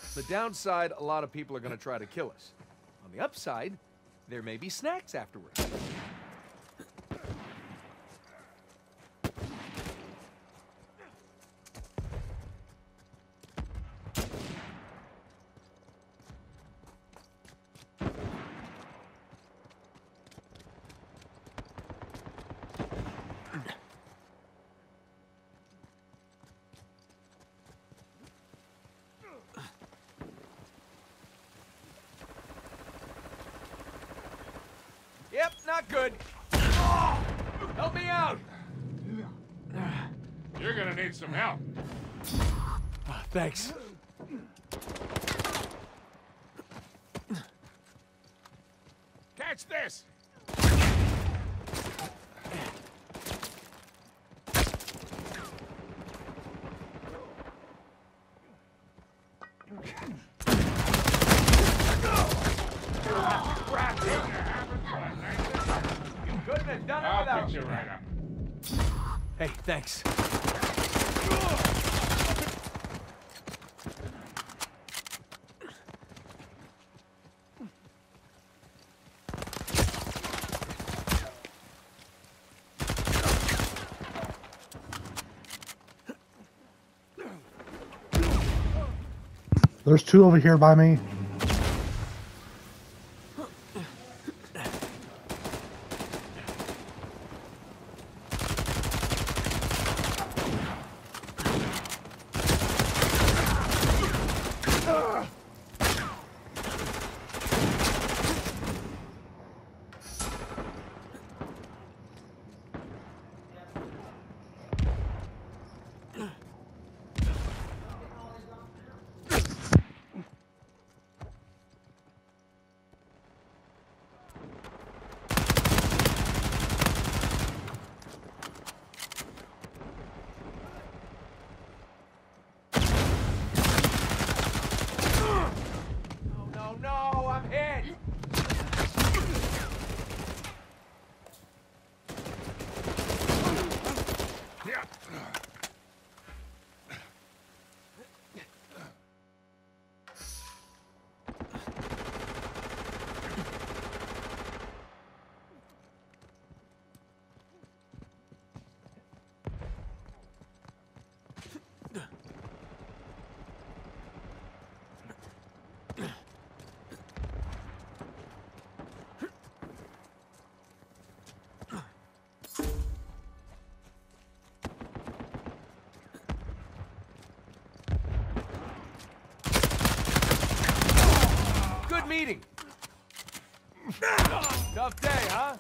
The downside, a lot of people are going to try to kill us. On the upside, there may be snacks afterwards. Yep, not good. Oh, help me out. You're gonna need some help. Thanks. Catch this! Couldn't have done it I'll without pick you. you right up. Hey, thanks. There's two over here by me. No, I'm hit! Yeah. Good meeting. Tough day, huh?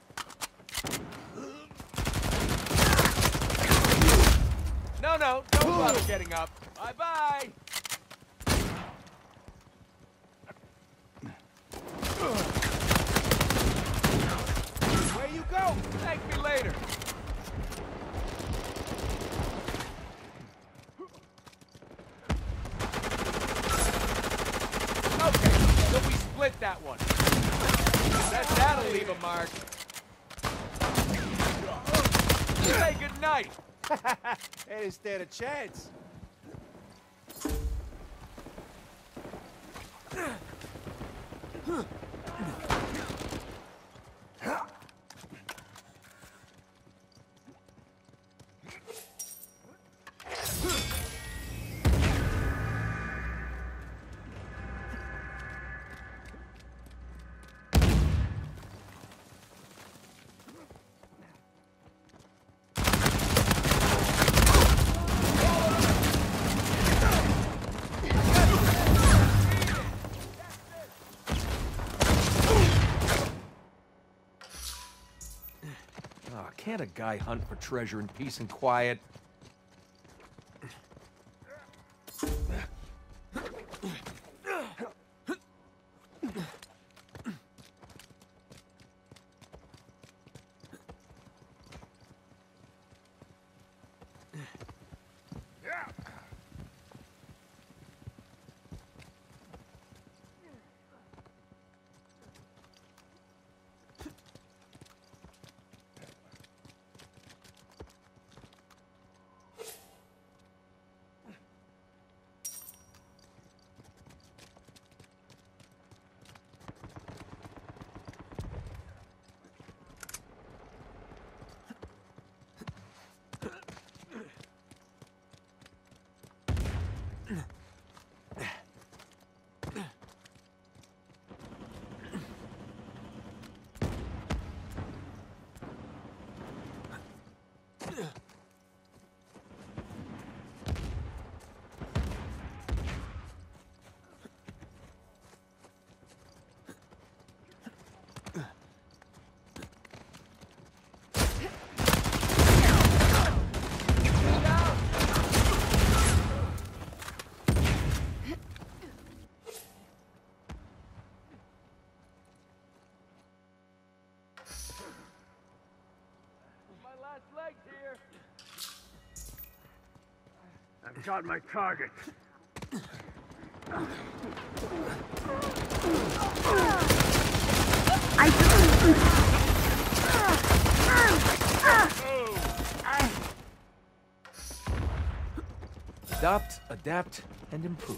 No, don't bother getting up. Bye-bye. Where you go? Thank me later. Okay, so we split that one. That'll leave a mark. Say goodnight. They didn't stand a chance. Oh, can't a guy hunt for treasure in peace and quiet? I've got my target. Adopt, adapt, and improve.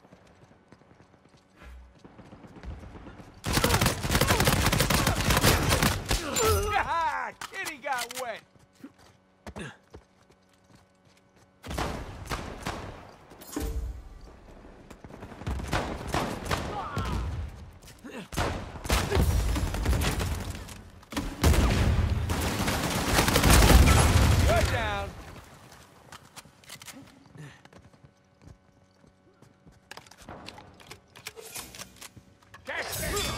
Ah, kitty got wet. Good down. Catch this!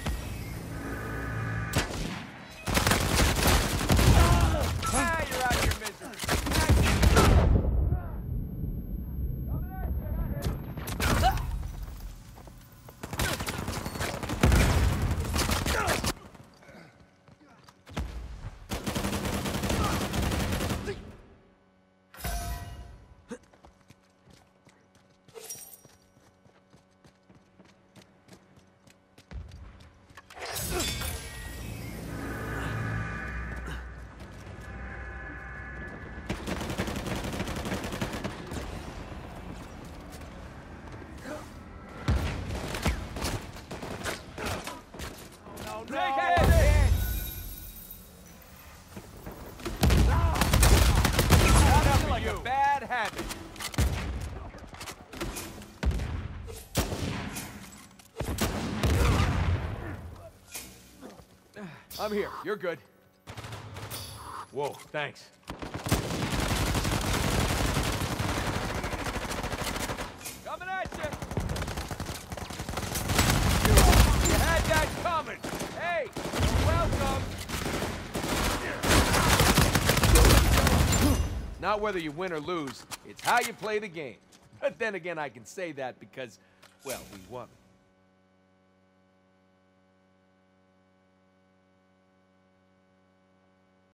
Ah, you're out of your misery. No, man. Sounds like a bad habit. I'm here. You're good. Whoa, thanks. Coming at you. You had that coming. Hey, you're welcome. Not whether you win or lose, it's how you play the game. But then again, I can say that because, well, we won.